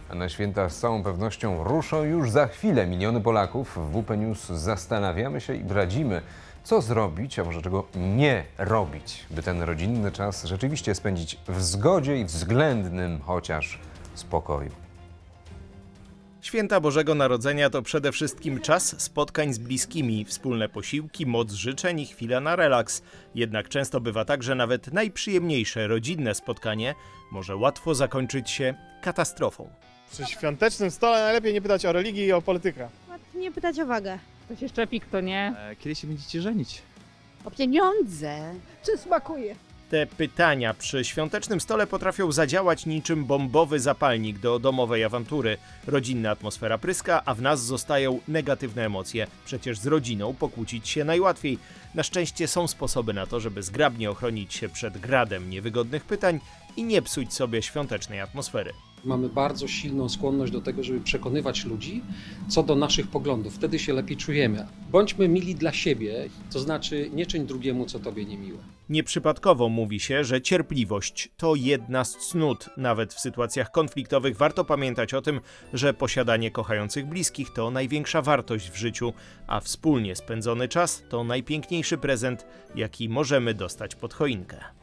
A na święta z całą pewnością ruszą już za chwilę. Miliony Polaków w WP News zastanawiamy się i radzimy, co zrobić, a może czego nie robić, by ten rodzinny czas rzeczywiście spędzić w zgodzie i względnym chociaż spokoju. Święta Bożego Narodzenia to przede wszystkim czas spotkań z bliskimi, wspólne posiłki, moc życzeń i chwila na relaks. Jednak często bywa tak, że nawet najprzyjemniejsze rodzinne spotkanie może łatwo zakończyć się katastrofą. Przy świątecznym stole najlepiej nie pytać o religię i o politykę. Nie pytać o wagę. To się szczepi, kto nie. Kiedy się będziecie żenić? O pieniądze. Czy smakuje? Te pytania przy świątecznym stole potrafią zadziałać niczym bombowy zapalnik do domowej awantury. Rodzinna atmosfera pryska, a w nas zostają negatywne emocje. Przecież z rodziną pokłócić się najłatwiej. Na szczęście są sposoby na to, żeby zgrabnie ochronić się przed gradem niewygodnych pytań i nie psuć sobie świątecznej atmosfery. Mamy bardzo silną skłonność do tego, żeby przekonywać ludzi co do naszych poglądów. Wtedy się lepiej czujemy. Bądźmy mili dla siebie, to znaczy nie czyń drugiemu, co tobie niemiłe. Nieprzypadkowo mówi się, że cierpliwość to jedna z cnót. Nawet w sytuacjach konfliktowych warto pamiętać o tym, że posiadanie kochających bliskich to największa wartość w życiu, a wspólnie spędzony czas to najpiękniejszy prezent, jaki możemy dostać pod choinkę.